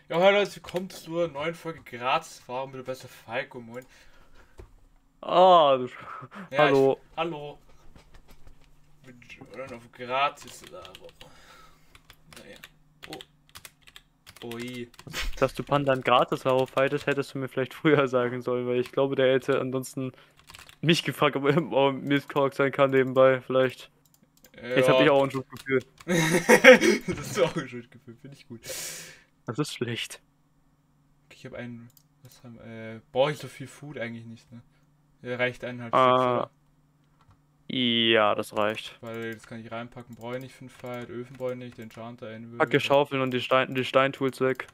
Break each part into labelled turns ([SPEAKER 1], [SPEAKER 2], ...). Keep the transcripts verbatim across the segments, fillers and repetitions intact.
[SPEAKER 1] Ja, hallo Leute, willkommen zur neuen Folge Graz. Warum du besser Falco, moin.
[SPEAKER 2] Ah, du,
[SPEAKER 1] Ja, ich.
[SPEAKER 2] hallo.
[SPEAKER 1] Hallo. Mit Journal auf gratis, aber. Naja. Oh. Ui.
[SPEAKER 2] Dass du Pandan gratis darauf fightest, hättest du mir vielleicht früher sagen sollen, weil ich glaube, der hätte ansonsten mich gefragt, ob er Mistkork sein kann nebenbei, vielleicht. Jetzt habe ich
[SPEAKER 1] Ja.
[SPEAKER 2] auch ein Schuldgefühl.
[SPEAKER 1] Das ist auch ein Schuldgefühl, finde ich gut.
[SPEAKER 2] Das ist schlecht.
[SPEAKER 1] Ich habe einen. Was haben. Äh. Brauche ich so viel Food eigentlich nicht, ne? Der reicht eineinhalb Sticks,
[SPEAKER 2] Ah,
[SPEAKER 1] oder?
[SPEAKER 2] ja, das reicht.
[SPEAKER 1] Weil das kann ich reinpacken. Brauche ich nicht für den Fight. Öfen brauche ich nicht. Den Enchanter,
[SPEAKER 2] Packe
[SPEAKER 1] Anvil.
[SPEAKER 2] Schaufeln und die, Stein, die Steintools weg.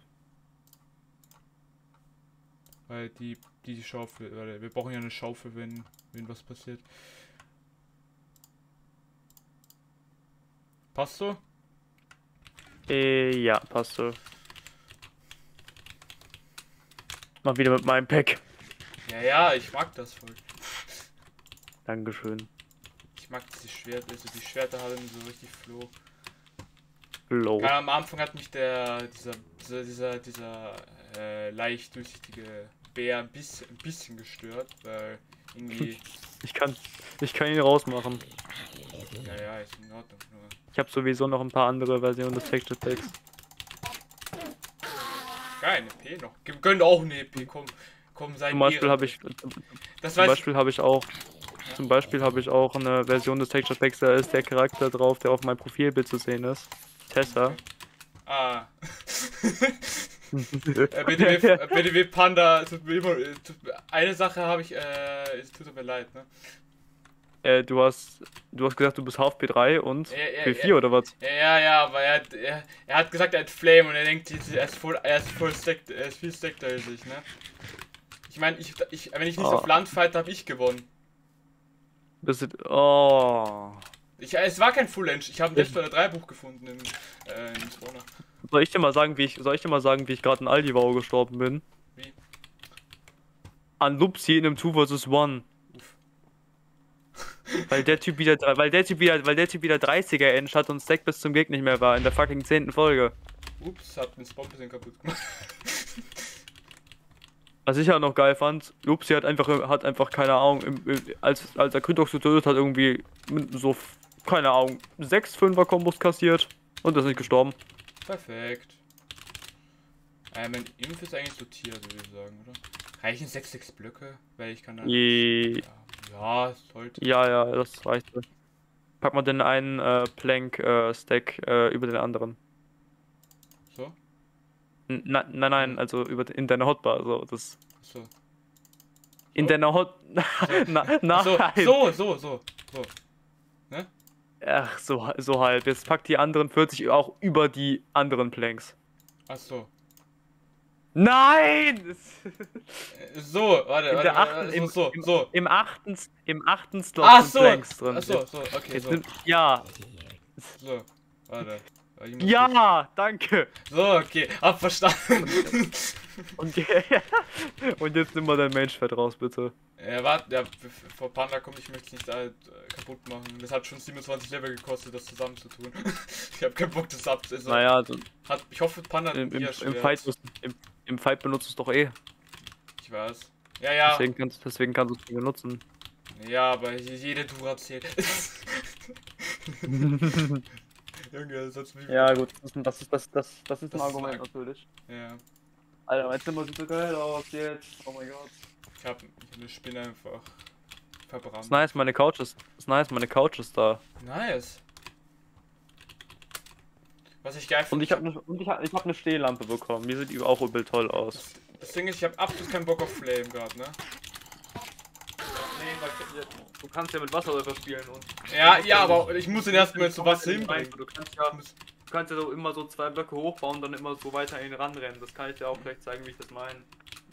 [SPEAKER 1] Weil die. Die, die Schaufel. Weil wir brauchen ja eine Schaufel, wenn. Wenn was passiert. Passt so?
[SPEAKER 2] Äh, ja, passt so. Mal wieder mit meinem Pack.
[SPEAKER 1] Ja, ja, ich mag das voll.
[SPEAKER 2] Dankeschön.
[SPEAKER 1] Ich mag diese Schwerter, also die Schwerter haben so richtig Flow.
[SPEAKER 2] Flow.
[SPEAKER 1] Ja, am Anfang hat mich der, dieser, dieser, dieser, dieser äh, leicht durchsichtige Bär ein bisschen, ein bisschen gestört, weil irgendwie,
[SPEAKER 2] Ich kann, ich kann ihn rausmachen.
[SPEAKER 1] ja, ja, ist in Ordnung, nur.
[SPEAKER 2] Ich habe sowieso noch ein paar andere Versionen des Texture Packs.
[SPEAKER 1] Geil, eine E P noch. Gib- Gönnt auch eine E P, komm, komm, sei
[SPEAKER 2] Zum Beispiel
[SPEAKER 1] Ehre.
[SPEAKER 2] habe ich,
[SPEAKER 1] Das
[SPEAKER 2] zum
[SPEAKER 1] weiß
[SPEAKER 2] Beispiel habe ich auch, zum Beispiel habe ich auch eine Version des Texture Packs, da ist der Charakter drauf, der auf meinem Profilbild zu sehen ist. Tessa.
[SPEAKER 1] Ah. äh, B D W, äh, B D W Panda, tut mir immer, äh, tut, eine Sache habe ich, äh, es tut mir leid, ne?
[SPEAKER 2] äh, du hast, du hast gesagt, du bist Half P drei und
[SPEAKER 1] Ja, ja,
[SPEAKER 2] P
[SPEAKER 1] ja.
[SPEAKER 2] vier oder was?
[SPEAKER 1] Ja, ja, aber er hat, er, er hat gesagt, er hat Flame und er denkt, er ist voll, er ist voll stacked, er ist viel stacked als ich, ne? Ich meine, ich, ich, wenn ich nicht
[SPEAKER 2] Oh,
[SPEAKER 1] auf Land fight, habe ich gewonnen.
[SPEAKER 2] bist du, oh.
[SPEAKER 1] Ich, es war kein Full Engine, ich habe ein Death drei Buch gefunden im, äh, im Spawner.
[SPEAKER 2] Soll ich dir mal sagen, wie ich, soll ich dir mal sagen, wie ich gerade in Aldivao gestorben bin?
[SPEAKER 1] Wie?
[SPEAKER 2] An Lupsi in einem zwei versus eins.
[SPEAKER 1] Uff.
[SPEAKER 2] Weil der Typ wieder, drei- weil der Typ wieder, weil der Typ wieder dreißiger Edge hat und Stack bis zum Gegner nicht mehr war in der fucking zehnten Folge.
[SPEAKER 1] Ups, hat den Spawn ein bisschen kaputt gemacht.
[SPEAKER 2] Was ich ja noch geil fand, Lupsi hat einfach, hat einfach, keine Ahnung, im, im, als, als er Krytox getötet hat, irgendwie mit so, keine Ahnung, sechs Fünfer-Kombos kassiert und ist nicht gestorben.
[SPEAKER 1] Perfekt. Äh, mein Impf ist eigentlich sortiert, würde ich sagen, oder? Reichen sechs sechs Blöcke? Weil ich kann dann.
[SPEAKER 2] Je,
[SPEAKER 1] Ja, ja, sollte.
[SPEAKER 2] ja, ja, das reicht. Pack mal den einen äh, Plank-Stack äh, über den anderen.
[SPEAKER 1] So?
[SPEAKER 2] N na, nein, nein, also über, in deiner Hotbar, so, das.
[SPEAKER 1] So.
[SPEAKER 2] In
[SPEAKER 1] So?
[SPEAKER 2] deiner Hot. Na,
[SPEAKER 1] Ach so,
[SPEAKER 2] nein!
[SPEAKER 1] so, so, so, so. Ne?
[SPEAKER 2] Ach, so, so halb. Jetzt pack die anderen vierzig auch über die anderen Planks.
[SPEAKER 1] Ach so.
[SPEAKER 2] Nein!
[SPEAKER 1] Äh, So, warte,
[SPEAKER 2] In
[SPEAKER 1] warte,
[SPEAKER 2] der
[SPEAKER 1] warte,
[SPEAKER 2] achten,
[SPEAKER 1] warte, so,
[SPEAKER 2] im,
[SPEAKER 1] so,
[SPEAKER 2] im,
[SPEAKER 1] so.
[SPEAKER 2] im achten, im achten Slot
[SPEAKER 1] Ach
[SPEAKER 2] sind
[SPEAKER 1] so,
[SPEAKER 2] Planks drin.
[SPEAKER 1] ach so, so, okay,
[SPEAKER 2] Jetzt
[SPEAKER 1] so,
[SPEAKER 2] nimm, ja,
[SPEAKER 1] so, warte. Ich muss kurz-
[SPEAKER 2] ja, danke.
[SPEAKER 1] So, okay, hab verstanden.
[SPEAKER 2] Und, und jetzt nimm mal dein Mage-Fett raus, bitte.
[SPEAKER 1] Ja, warte, ja, vor Panda kommt, ich möchte es nicht halt äh, kaputt machen. Das hat schon siebenundzwanzig Level gekostet, das zusammenzutun. Ich habe keinen Bock, das abzusetzen.
[SPEAKER 2] Naja, also,
[SPEAKER 1] Hat, ich hoffe, Panda hat
[SPEAKER 2] im,
[SPEAKER 1] ein
[SPEAKER 2] im, im,
[SPEAKER 1] Dia-Schwert.
[SPEAKER 2] Fight, im, im Fight benutzt du es doch eh.
[SPEAKER 1] Ich weiß. Ja, ja.
[SPEAKER 2] Deswegen kannst, deswegen kannst du es benutzen.
[SPEAKER 1] Ja, aber jede Dura zählt. Junge, sonst mich.
[SPEAKER 2] Ja, gut, das ist, ein- das ist, das, das, das ist
[SPEAKER 1] Das
[SPEAKER 2] ein
[SPEAKER 1] ist
[SPEAKER 2] Argument
[SPEAKER 1] ein-
[SPEAKER 2] natürlich.
[SPEAKER 1] Ja.
[SPEAKER 2] Alter, mein Zimmer sieht so geil aus jetzt. Oh mein Gott.
[SPEAKER 1] Ich hab, ich hab eine Spinne einfach verbrannt.
[SPEAKER 2] Ist nice, meine Couch ist, ist nice, meine Couch ist da.
[SPEAKER 1] Nice. Was ich geil
[SPEAKER 2] Und
[SPEAKER 1] finde.
[SPEAKER 2] ich habe ne, und ich hab, ich hab eine Stehlampe bekommen. Die sieht auch übel toll aus.
[SPEAKER 1] Das, das Ding ist, ich habe absolut keinen Bock auf Flame gerade, ne?
[SPEAKER 2] Nee, weil du kannst ja mit Wasserläufer spielen und.
[SPEAKER 1] Ja, ja, aber ich muss ihn erstmal zu was hinbringen.
[SPEAKER 2] Du kannst ja, du kannst ja so immer so zwei Blöcke hochbauen und dann immer so weiter in den Rand rennen. Das kann ich dir auch gleich zeigen, wie ich das meine.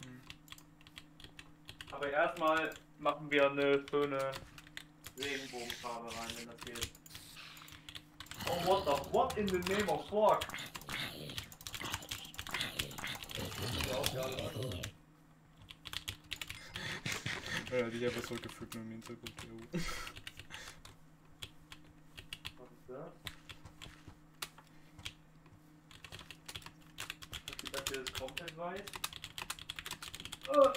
[SPEAKER 2] Aber erstmal machen wir eine schöne Regenbogenfarbe rein, wenn das geht. Oh, what the, what in the name of fuck?
[SPEAKER 1] Ja, die einfach so gefühlt nur im Hintergrund.
[SPEAKER 2] Was ist das? Was ist das hier ist komplett weiß. Oh.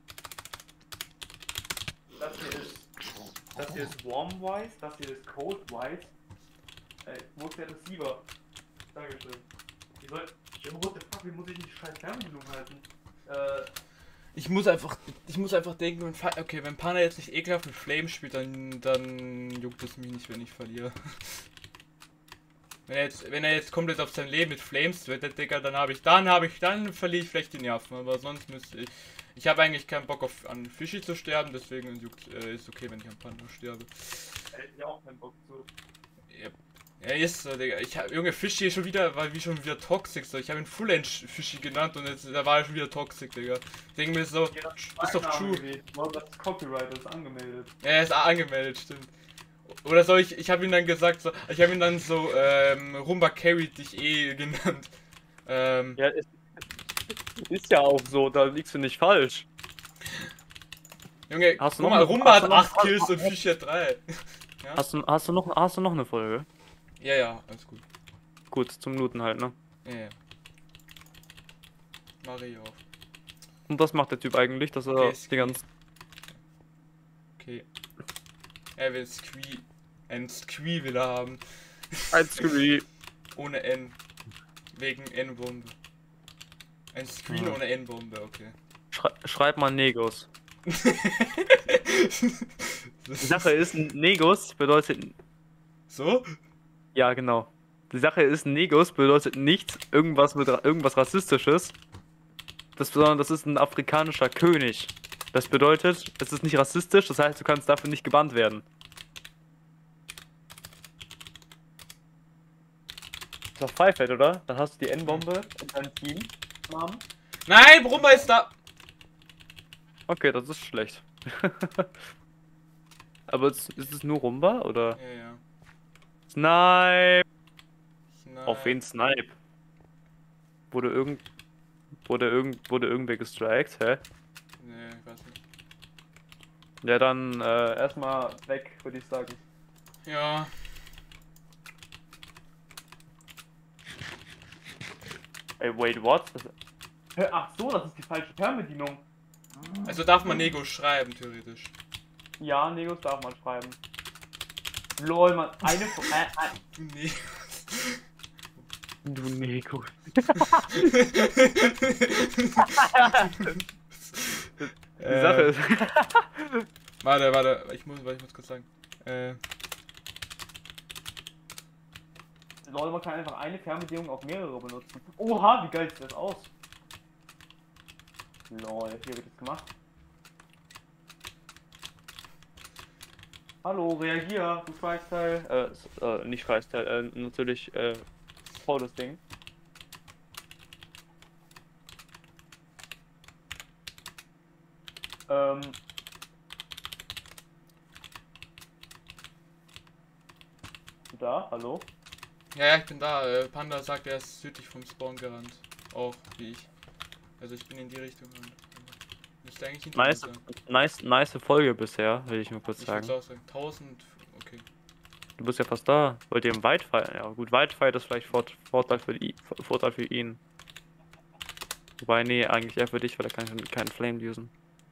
[SPEAKER 2] Das hier ist. Das hier ist warm white, das hier ist cold white. Ey, wo ist der Receiver? Dankeschön. Wie soll. What the fuck, wie muss ich die scheiß Fernbedienung halten? Äh.
[SPEAKER 1] Ich muss einfach, ich muss einfach denken, wenn Fa- okay, wenn Pana jetzt nicht ekelhaft mit Flame spielt, dann, dann juckt es mich nicht, wenn ich verliere. Wenn er jetzt, wenn er jetzt komplett auf sein Leben mit Flames wettet, Digga, dann habe ich, dann habe ich, dann verliere ich vielleicht die Nerven, aber sonst müsste ich, ich habe eigentlich keinen Bock auf, an Fischi zu sterben, deswegen juckt, äh, ist okay, wenn ich an Pana sterbe.
[SPEAKER 2] Er hat ja auch keinen Bock zu.
[SPEAKER 1] Ja, er ist so, Digga. Ich habe Junge Fischi schon wieder, war wie schon wieder toxic so. Ich habe ihn Full End Fischi genannt und jetzt da war er schon wieder toxic, Digga. Ich denke mir so,
[SPEAKER 2] Ja,
[SPEAKER 1] ist doch true.
[SPEAKER 2] Wow, das ist Copyright, das ist angemeldet.
[SPEAKER 1] Ja, er ist angemeldet, stimmt. Oder soll ich, ich habe ihn dann gesagt, so, ich habe ihn dann so, ähm, Rumba Carry dich eh genannt. Ähm,
[SPEAKER 2] Ja, ist, ist ja auch so, da liegst du nicht falsch.
[SPEAKER 1] Junge,
[SPEAKER 2] Hast du
[SPEAKER 1] guck
[SPEAKER 2] noch
[SPEAKER 1] mal,
[SPEAKER 2] eine-
[SPEAKER 1] Rumba
[SPEAKER 2] hast
[SPEAKER 1] hat
[SPEAKER 2] du noch-
[SPEAKER 1] acht Kills und Fischi hat drei.
[SPEAKER 2] Hast du, hast, du noch, hast du noch eine Folge?
[SPEAKER 1] Ja, ja, alles gut.
[SPEAKER 2] Gut, zum Minuten halt, ne?
[SPEAKER 1] Ja, ja. Mario.
[SPEAKER 2] Und was macht der Typ eigentlich, dass er
[SPEAKER 1] Okay,
[SPEAKER 2] die ganzen...
[SPEAKER 1] Okay. Er will Squee. Ein Squee will er haben.
[SPEAKER 2] Ein Scree.
[SPEAKER 1] Ohne N. Wegen N-Bombe. Ein Screen
[SPEAKER 2] Ja.
[SPEAKER 1] ohne N-Bombe, okay.
[SPEAKER 2] Schrei schreib mal Negos. Die Sache ist, Negos bedeutet...
[SPEAKER 1] So?
[SPEAKER 2] Ja, genau. Die Sache ist, Negos bedeutet nicht irgendwas mit ra- irgendwas Rassistisches. Das, sondern das ist ein afrikanischer König. Das bedeutet, es ist nicht rassistisch, das heißt, du kannst dafür nicht gebannt werden. Das war Pfeifeld, oder? Dann hast du die N-Bombe in deinem Team. Namen.
[SPEAKER 1] Nein, Brummer ist da!
[SPEAKER 2] Okay, das ist schlecht. Aber ist, ist es nur Rumba, oder?
[SPEAKER 1] Ja, ja.
[SPEAKER 2] Snipe!
[SPEAKER 1] Nein.
[SPEAKER 2] Auf wen Snipe? Wurde irgend... Wurde irgend... Wurde irgendwer gestrikt, hä?
[SPEAKER 1] Nee, ich weiß nicht.
[SPEAKER 2] Ja, dann äh, erstmal weg, würde ich sagen.
[SPEAKER 1] Ja.
[SPEAKER 2] Ey, wait, what? Das, Hä, ach so, das ist die falsche Fernbedienung.
[SPEAKER 1] Also darf man Nego schreiben, theoretisch.
[SPEAKER 2] Ja, Negos darf man schreiben. Lol, man, eine von... Äh, äh.
[SPEAKER 1] Nee.
[SPEAKER 2] Du Nego. Die Sache ist...
[SPEAKER 1] Warte, warte, ich muss, warte, ich muss kurz sagen. Äh,
[SPEAKER 2] Lol, man kann einfach eine Fernbedienung auf mehrere benutzen. Oha, wie geil sieht das aus? Lol, hier wird es gemacht. Hallo, reagier, du Scheißteil. Äh, s- äh, nicht Scheißteil, äh, natürlich, äh, faules Ding. Ähm. Da, hallo?
[SPEAKER 1] ja, ja, ich bin da. Äh, Panda sagt, er ist südlich vom Spawn gerannt. Auch wie ich. Also ich bin in die Richtung gerannt. Müsste eigentlich hinter mir
[SPEAKER 2] Nice,
[SPEAKER 1] sein.
[SPEAKER 2] nice, nice Folge bisher, will ich nur kurz
[SPEAKER 1] Ich würde
[SPEAKER 2] sagen.
[SPEAKER 1] auch sagen. tausend. Okay.
[SPEAKER 2] Du bist ja fast da. Wollt ihr im Wildfire? Ja, gut, Wildfire ist vielleicht Vort Vorteil, für die, Vorteil für ihn. Wobei, nee, eigentlich eher für dich, weil er kann keinen Flame usen.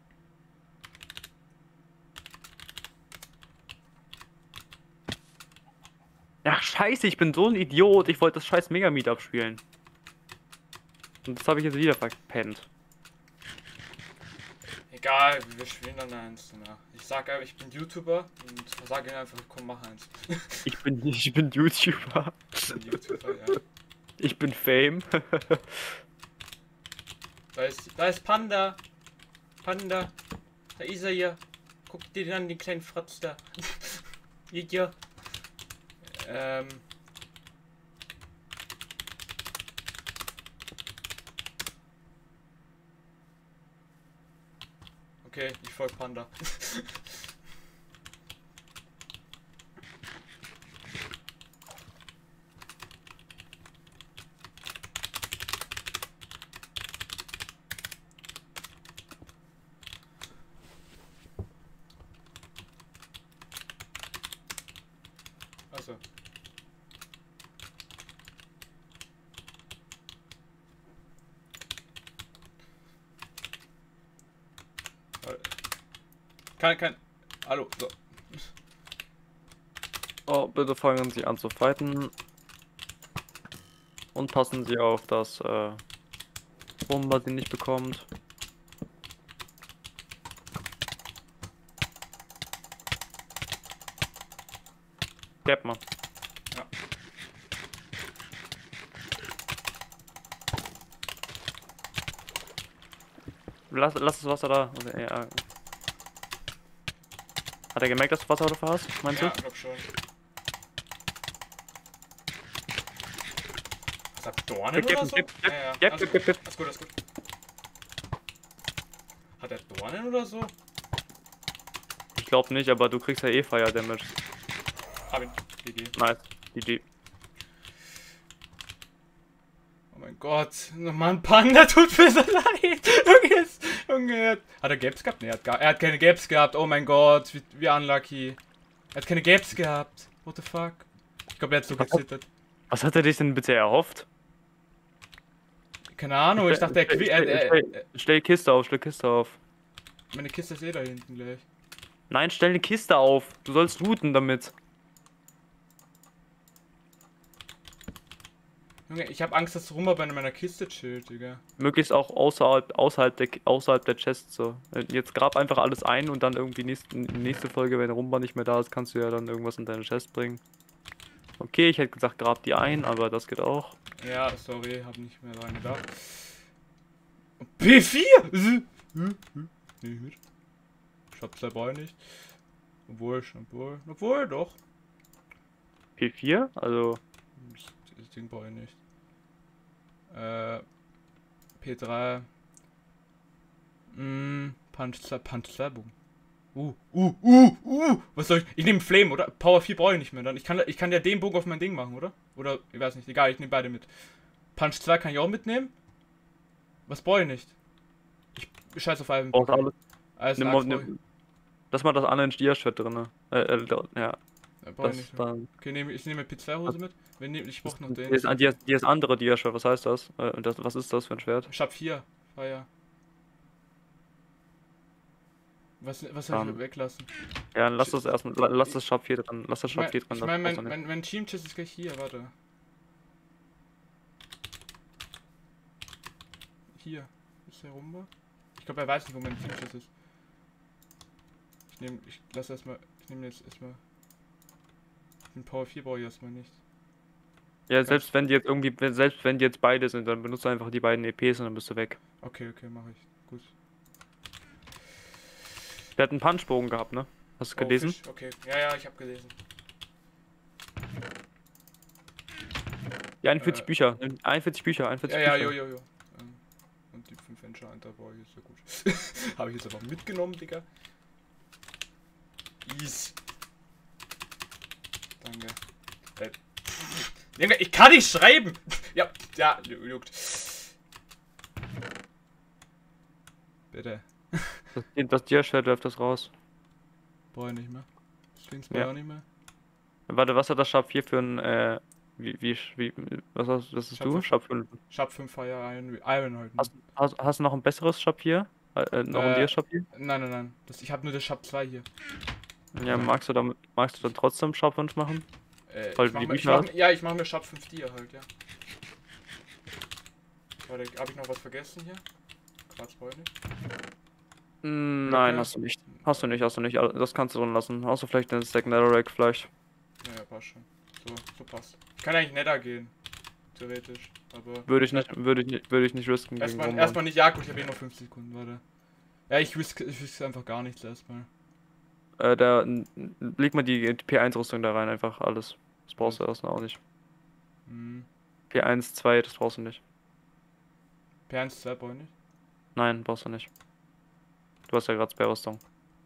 [SPEAKER 2] Ach, scheiße, ich bin so ein Idiot. Ich wollte das scheiß Mega-Meetup spielen. Und das habe ich jetzt wieder verpennt.
[SPEAKER 1] Egal, wir spielen dann eins. Ja. Ich sag einfach, ich bin YouTuber und sage ihnen einfach, komm, mach eins.
[SPEAKER 2] Ich bin, ich bin YouTuber.
[SPEAKER 1] Ich bin YouTuber, ja.
[SPEAKER 2] Ich bin Fame.
[SPEAKER 1] Da ist, da ist Panda. Panda. Da ist er hier. Guck dir den an, den kleinen Fratz da. Hier, hier. Ähm. Okay, ich folge Panda. Also. Kann, kann. Hallo, so.
[SPEAKER 2] Oh, bitte fangen Sie an zu fighten. Und passen Sie auf, dass äh, Rumba sie nicht bekommt. Gib mal.
[SPEAKER 1] Ja.
[SPEAKER 2] Lass, lass das Wasser da. Okay, ja. Hat er gemerkt, dass du Wasser drauf hast? Meinst
[SPEAKER 1] Ja,
[SPEAKER 2] du?
[SPEAKER 1] glaub schon. Was hat Dornen
[SPEAKER 2] Gib,
[SPEAKER 1] oder so?
[SPEAKER 2] gib, gib,
[SPEAKER 1] Ja, ja.
[SPEAKER 2] gib,
[SPEAKER 1] Alles
[SPEAKER 2] gib,
[SPEAKER 1] gut,
[SPEAKER 2] gib, gib.
[SPEAKER 1] alles gut, alles gut. Hat er Dornen oder so?
[SPEAKER 2] Ich glaube nicht, aber du kriegst ja eh Fire Damage.
[SPEAKER 1] Hab ihn. G G.
[SPEAKER 2] Nice. G G.
[SPEAKER 1] Oh mein Gott. Oh Mann, Panda, tut mir so leid. Junge, jetzt- Junge. Hat hat er Gaps gehabt? Nee, er hat, gar, er hat keine Gaps gehabt. Oh mein Gott, wie, wie unlucky. Er hat keine Gaps gehabt. What the fuck? Ich glaube, er hat so
[SPEAKER 2] Was?
[SPEAKER 1] gezittert.
[SPEAKER 2] Was hat er dich denn bitte erhofft?
[SPEAKER 1] Keine Ahnung, ich dachte, er,
[SPEAKER 2] Stell-
[SPEAKER 1] qui- er,
[SPEAKER 2] stell-
[SPEAKER 1] er,
[SPEAKER 2] stell-
[SPEAKER 1] er
[SPEAKER 2] Stell die Kiste auf, stell die Kiste auf.
[SPEAKER 1] Meine Kiste ist eh da hinten gleich.
[SPEAKER 2] Nein, stell eine Kiste auf. Du sollst looten damit.
[SPEAKER 1] Junge, ich habe Angst, dass Rumba bei meiner Kiste chillt, Digga.
[SPEAKER 2] Möglichst auch außerhalb, außerhalb, der, außerhalb der Chest so. Jetzt grab einfach alles ein und dann irgendwie nächste, nächste Folge, wenn Rumba nicht mehr da ist, kannst du ja dann irgendwas in deine Chest bringen. Okay, ich hätte gesagt, grab die ein, aber das geht auch.
[SPEAKER 1] Ja, sorry, hab nicht mehr dran gedacht. P vier! Nee, mit. Ich hab's dabei nicht. Obwohl, obwohl, obwohl, doch.
[SPEAKER 2] P vier? Also,
[SPEAKER 1] Das, das Ding brauche ich nicht. Äh, P drei. Mm, Panzer, Panzerbogen. Uh, uh, uh, uh. Was soll ich? Ich nehme Flame, oder? Power vier brauche ich nicht mehr. Dann ich kann, ich kann ja den Bogen auf mein Ding machen, oder? Oder, ich weiß nicht, egal, ich nehme beide mit. Punch zwei kann ich auch mitnehmen. Was brauche ich nicht? Ich scheiß auf einen.
[SPEAKER 2] brauchst alles.
[SPEAKER 1] Alles
[SPEAKER 2] Nimm,
[SPEAKER 1] Axt
[SPEAKER 2] mal-
[SPEAKER 1] brauch ich-
[SPEAKER 2] nimm, lass mal das andere Stier-Shirt drin. Äh, äh, da- ja,
[SPEAKER 1] äh, brauch ich
[SPEAKER 2] das
[SPEAKER 1] nicht mehr.
[SPEAKER 2] dann.
[SPEAKER 1] Okay, nehme, ich nehme P zwei Hose mit. Wir nehmen, ich brauche noch den.
[SPEAKER 2] Hier ist, hier ist, hier ist andere Dia-Shirt, was heißt das? Äh, das? Was ist das für ein Schwert?
[SPEAKER 1] Ich hab vier. Feier. Was, was soll ich
[SPEAKER 2] Ähm,
[SPEAKER 1] weglassen?
[SPEAKER 2] Ja, dann lass das erstmal, la- lass das Shop vier dran, lass das
[SPEAKER 1] Ich
[SPEAKER 2] Shop
[SPEAKER 1] mein,
[SPEAKER 2] vier dran.
[SPEAKER 1] ich
[SPEAKER 2] das
[SPEAKER 1] mein,
[SPEAKER 2] brauchst
[SPEAKER 1] mein,
[SPEAKER 2] du nicht.
[SPEAKER 1] mein, mein Team-Chest ist gleich hier, warte. Hier. Ist der Rumba? Ich glaube, er weiß nicht, wo mein Team-Chest ist. Ich nehme, ich lass erstmal, ich nehme jetzt erstmal. Den Power vier brauche ich erstmal nicht.
[SPEAKER 2] Ja, selbst wenn die jetzt irgendwie, wenn- selbst wenn die jetzt beide sind, dann benutzt du einfach die beiden E Ps und dann bist du weg.
[SPEAKER 1] Okay, okay, mache ich. Gut.
[SPEAKER 2] Der hat einen Punchbogen gehabt, ne? Hast du
[SPEAKER 1] Oh,
[SPEAKER 2] gelesen?
[SPEAKER 1] Fisch. Okay, ja, ja, ich habe gelesen.
[SPEAKER 2] Ja, einundvierzig
[SPEAKER 1] Äh,
[SPEAKER 2] Bücher. einundvierzig Bücher, einundvierzig
[SPEAKER 1] Ja, ja,
[SPEAKER 2] Bücher.
[SPEAKER 1] jo, jo, jo. Ähm, und die fünf Enchanter brauche ich jetzt ja gut. Habe ich jetzt einfach mitgenommen, Digga. Ease. Danke. Äh, Junge, ich kann nicht schreiben! Ja, ja, ju- juckt. Bitte.
[SPEAKER 2] Das, das Dia-Shirt läuft das raus.
[SPEAKER 1] Brauche ich nicht mehr. Sphinx
[SPEAKER 2] Ja.
[SPEAKER 1] brauche ich auch nicht mehr.
[SPEAKER 2] Warte, was hat das Shop vier für ein, äh, wie, wie, wie, was hast, das ist
[SPEAKER 1] Shop
[SPEAKER 2] du?
[SPEAKER 1] fünf.
[SPEAKER 2] Shop fünf.
[SPEAKER 1] Ich hab fünf Fire Iron, Iron halt.
[SPEAKER 2] Hast, hast, hast du noch ein besseres Shop vier? Äh, äh, noch ein
[SPEAKER 1] Äh,
[SPEAKER 2] Dia-Shop vier?
[SPEAKER 1] Nein, nein, nein. Das, ich habe nur das Shop zwei hier.
[SPEAKER 2] Ja, magst du damit, magst du dann trotzdem Shop fünf machen?
[SPEAKER 1] Äh,
[SPEAKER 2] Weil
[SPEAKER 1] ich
[SPEAKER 2] du
[SPEAKER 1] mach
[SPEAKER 2] die
[SPEAKER 1] mir, ich
[SPEAKER 2] Bücher
[SPEAKER 1] mach, mir- ja, ich mache mir Shop fünf Dia halt, ja. Warte, habe ich noch was vergessen hier? Quarzbeine?
[SPEAKER 2] Mm, Nein,
[SPEAKER 1] Okay.
[SPEAKER 2] hast du nicht. Hast du nicht, hast du nicht. Also, das kannst du drin lassen. Außer vielleicht den Stack Netherrack vielleicht.
[SPEAKER 1] Naja, passt schon. So, so passt. Ich kann eigentlich netter gehen. Theoretisch. Aber.
[SPEAKER 2] Würde ich nicht, würde ich nicht, würde ich nicht risken gegen
[SPEAKER 1] Erstmal,
[SPEAKER 2] Rumba.
[SPEAKER 1] erstmal nicht, ja gut, ich habe eh noch fünf Sekunden, warte. Ja, ich risk, ich risk einfach gar nichts erstmal.
[SPEAKER 2] Äh, da, n- n- leg mal die P eins Rüstung da rein, einfach alles. Das brauchst du erstmal auch nicht.
[SPEAKER 1] Hm.
[SPEAKER 2] P eins, zwei, das brauchst du nicht.
[SPEAKER 1] P eins, zwei brauche ich nicht.
[SPEAKER 2] Nein, brauchst du nicht. Du hast ja gerade Spare-Rüstung.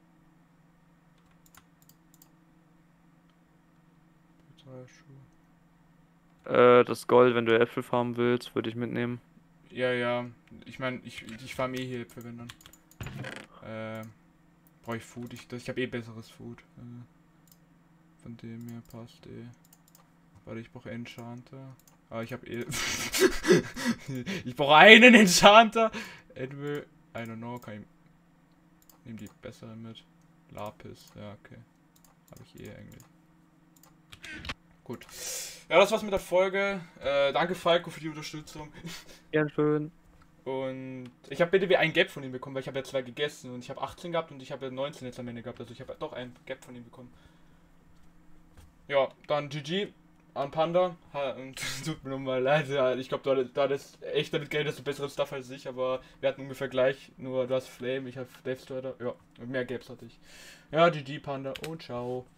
[SPEAKER 1] Drei Schuhe.
[SPEAKER 2] Äh, das Gold, wenn du Äpfel farmen willst, würde ich mitnehmen.
[SPEAKER 1] Ja, ja. Ich meine, ich, ich farm eh hier Äpfel, wenn dann. Äh, brauche ich Food. Ich, das- ich habe eh besseres Food. Äh, von dem her passt eh. Warte, ich brauche Enchanter. Aber ich habe eh. Ich brauche einen Enchanter. Edwin. I don't know, kann ich. Nehm die bessere mit. Lapis, ja, okay. Habe ich eh eigentlich. Gut. Ja, das war's mit der Folge. Äh, danke Falco für die Unterstützung.
[SPEAKER 2] Gern schön.
[SPEAKER 1] Und ich habe B D W ein Gap von ihm bekommen, weil ich habe ja zwei gegessen und ich habe achtzehn gehabt und ich habe ja neunzehn jetzt am Ende gehabt. Also ich habe doch ein Gap von ihm bekommen. Ja, dann G G an Panda. Ha, und tut mir nochmal leid, ja, ich glaube, du, du hattest echt damit Geld, dass du besseren Stuff als ich, aber wir hatten ungefähr gleich, nur du hast Flame, ich habe Dave Strider, ja, und mehr Gaps hatte ich. Ja, G G Panda und ciao.